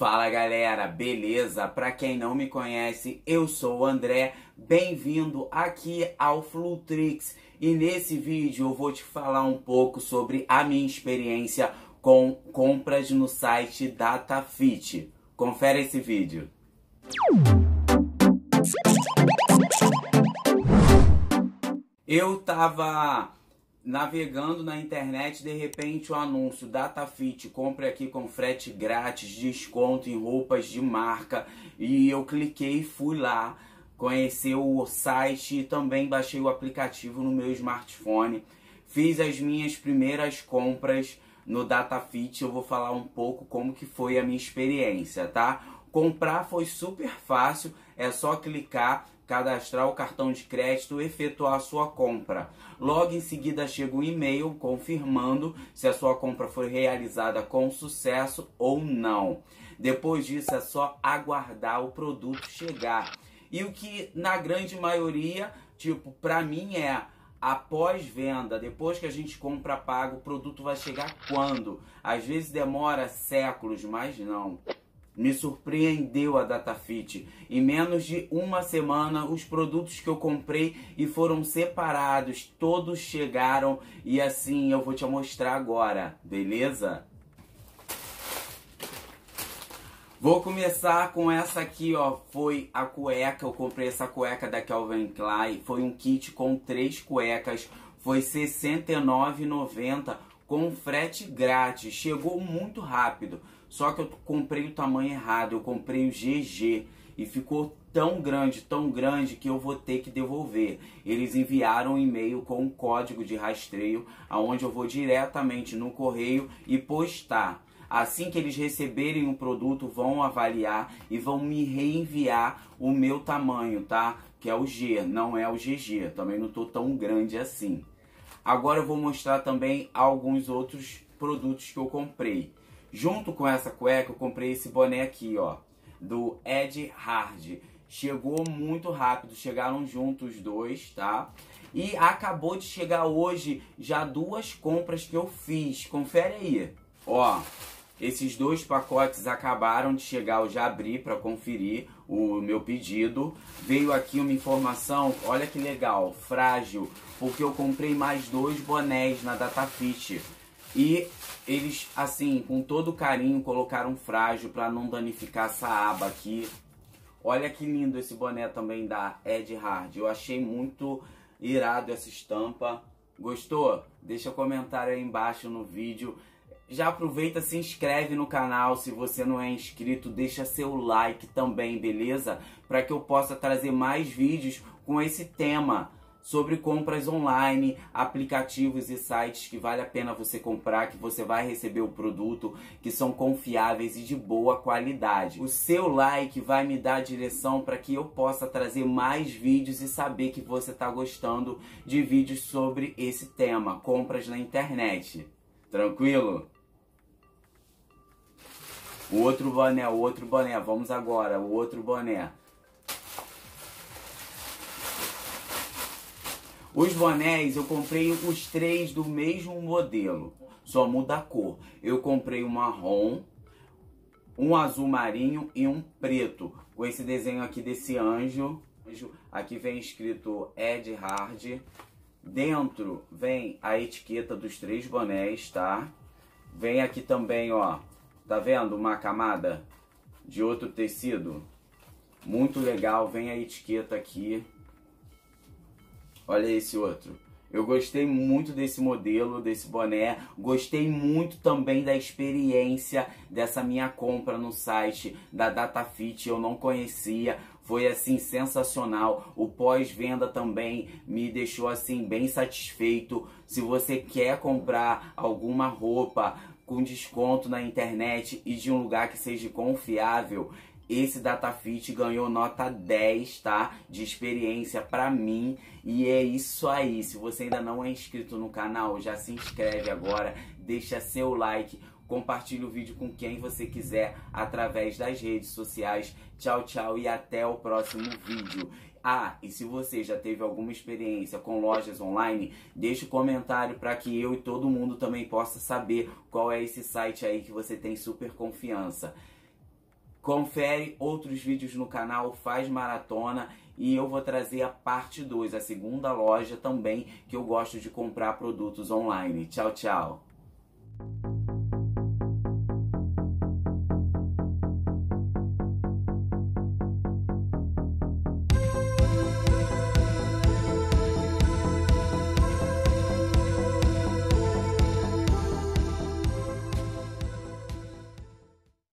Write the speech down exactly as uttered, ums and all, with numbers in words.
Fala galera, beleza? Pra quem não me conhece, eu sou o André, bem-vindo aqui ao Flutrix e nesse vídeo eu vou te falar um pouco sobre a minha experiência com compras no site DataFit. Confere esse vídeo. Eu tava navegando na internet, de repente o anúncio DataFit, compre aqui com frete grátis, desconto em roupas de marca, e eu cliquei e fui lá conhecer o site e também baixei o aplicativo no meu smartphone. Fiz as minhas primeiras compras no DataFit, eu vou falar um pouco como que foi a minha experiência, tá? Comprar foi super fácil, é só clicar, cadastrar o cartão de crédito e efetuar a sua compra. Logo em seguida chega um e-mail confirmando se a sua compra foi realizada com sucesso ou não. Depois disso é só aguardar o produto chegar. E o que na grande maioria, tipo, pra mim é após venda, depois que a gente compra pago, o produto vai chegar quando? Às vezes demora séculos, mas não. Me surpreendeu a DataFit. Em menos de uma semana, os produtos que eu comprei e foram separados, todos chegaram. E assim eu vou te mostrar agora, beleza? Vou começar com essa aqui, ó. Foi a cueca. Eu comprei essa cueca da Calvin Klein. Foi um kit com três cuecas. Foi sessenta e nove reais e noventa centavos com frete grátis. Chegou muito rápido. Só que eu comprei o tamanho errado, eu comprei o G G e ficou tão grande, tão grande que eu vou ter que devolver. Eles enviaram um e-mail com um código de rastreio, aonde eu vou diretamente no correio e postar. Assim que eles receberem o produto, vão avaliar e vão me reenviar o meu tamanho, tá? Que é o G, não é o G G, também não tô tão grande assim. Agora eu vou mostrar também alguns outros produtos que eu comprei. Junto com essa cueca, eu comprei esse boné aqui, ó, do Ed Hard. Chegou muito rápido, chegaram juntos os dois, tá? E acabou de chegar hoje já duas compras que eu fiz. Confere aí. Ó, esses dois pacotes acabaram de chegar, eu já abri para conferir o meu pedido. Veio aqui uma informação, olha que legal, frágil, porque eu comprei mais dois bonés na DataFit. E eles, assim, com todo carinho, colocaram frágil para não danificar essa aba aqui. Olha que lindo esse boné também da Ed Hard. Eu achei muito irado essa estampa. Gostou? Deixa comentário aí embaixo no vídeo. Já aproveita, se inscreve no canal. Se você não é inscrito, deixa seu like também, beleza? Para que eu possa trazer mais vídeos com esse tema. Sobre compras online, aplicativos e sites que vale a pena você comprar, que você vai receber o produto, que são confiáveis e de boa qualidade. O seu like vai me dar direção para que eu possa trazer mais vídeos e saber que você está gostando de vídeos sobre esse tema, compras na internet. Tranquilo? O outro boné, o outro boné, vamos agora, o outro boné. Os bonés, eu comprei os três do mesmo modelo, só muda a cor. Eu comprei um marrom, um azul marinho e um preto, com esse desenho aqui desse anjo. Aqui vem escrito Ed Hard. Dentro vem a etiqueta dos três bonés, tá? Vem aqui também, ó, tá vendo uma camada de outro tecido? Muito legal, vem a etiqueta aqui. Olha esse outro. Eu gostei muito desse modelo, desse boné. Gostei muito também da experiência dessa minha compra no site da DataFit. Eu não conhecia. Foi assim sensacional. O pós-venda também me deixou assim bem satisfeito. Se você quer comprar alguma roupa com desconto na internet e de um lugar que seja confiável, esse DataFit ganhou nota dez, tá? De experiência pra mim. E é isso aí. Se você ainda não é inscrito no canal, já se inscreve agora. Deixa seu like. Compartilhe o vídeo com quem você quiser através das redes sociais. Tchau, tchau e até o próximo vídeo. Ah, e se você já teve alguma experiência com lojas online, deixa um comentário para que eu e todo mundo também possa saber qual é esse site aí que você tem super confiança. Confere outros vídeos no canal, faz maratona e eu vou trazer a parte dois, a segunda loja também, que eu gosto de comprar produtos online. Tchau, tchau!